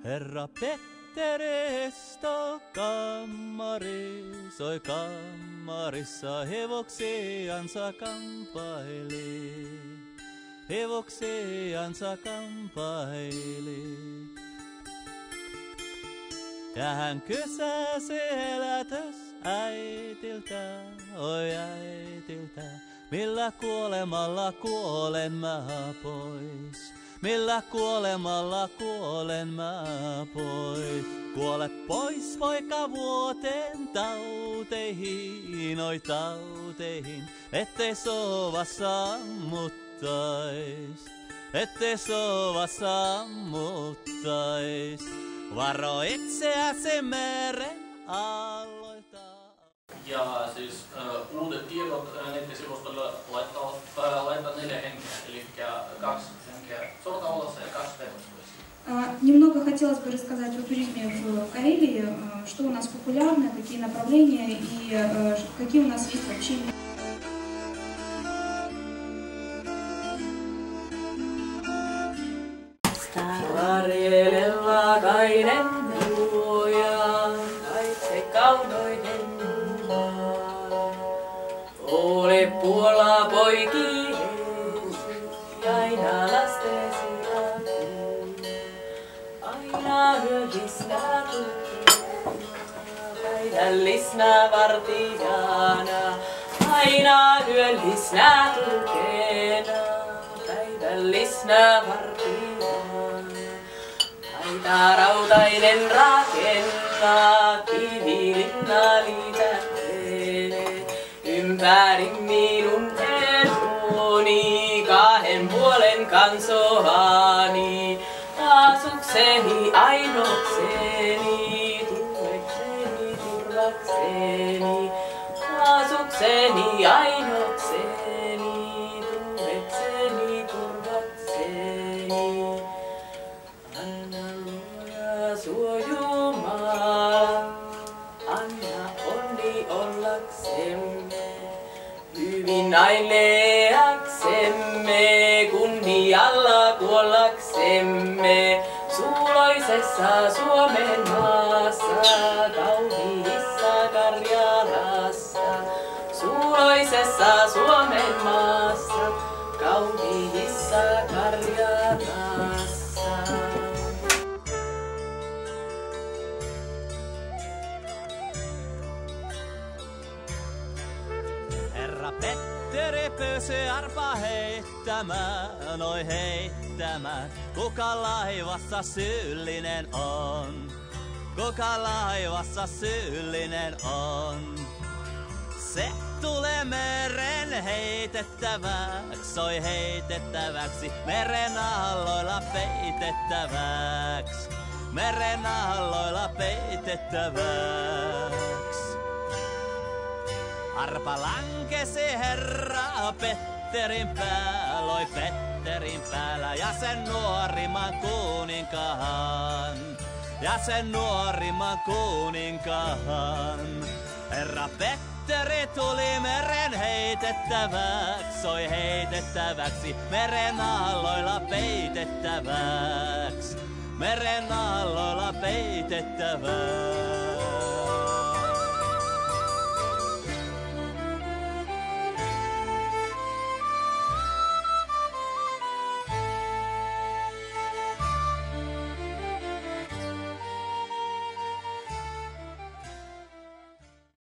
Herra Petteri istui soi kammarissa hevoksiansa kampaili. Hevoksiansa kampaili. Ja hän kysäsi elätys äitiltä, oi äitiltä, millä kuolemalla kuolen mä pois? Millä kuolemalla kuolen mä pois? Kuole pois poika vuoteen tauteihin, oi tauteihin, ettei sova sammuttais, ettei sova sammuttais. Varo itseäsi meren aloilta. Ja siis uudet tiedot nettisivustolla laittaa 4 henkeä, eli 2 henkeä Sortaolassa ja 2 Petosvuissa. Немного хотелось бы рассказать о туризме в Карелии, что у нас популярно, какие направления и какие у нас есть вообще. Varjeleva kainen luoja, kaitse kaunoinen maa. Ole Puola poikies, ja aina lastesi lakiin. Aina hyölisnä tukena, päivällisnä vartijana. Aina hyölisnä tukena, päivällisnä vartijana. Aita rautainen rakentaa, kivilinna liitähtelee. Ympäri minun eloni, 2 puolen kansoani. Asukseni ainokseni, tuekseni turvakseni. Asukseni ainokseni, tuekseni turvakseni. Anna luoja suo Jumala, anna onni ollaksemme, hyvin aileaksemme, kunnialla kuollaksemme, suloisessa Suomen maassa, kauniissa Karjalassa. Suloisessa Suomen maassa, kauniissa Karjalassa. Herra Petteri pyysi arpa heittämään, oi heittämään. Kuka laivassa syyllinen on? Kuka laivassa syyllinen on? Se tulee meren heitettäväksi, oi heitettäväksi, meren aalloilla peitettäväksi, meren aalloilla peitettäväksi. Arpa lankesi herra Petterin päällä, oi Petterin päällä, ja sen nuorimman kuninkaan, ja sen nuorimman kuninkaan. Herra Petteri tuli meren heitettäväksi, oi heitettäväksi, meren aalloilla peitettäväksi, meren aalloilla peitettäväksi.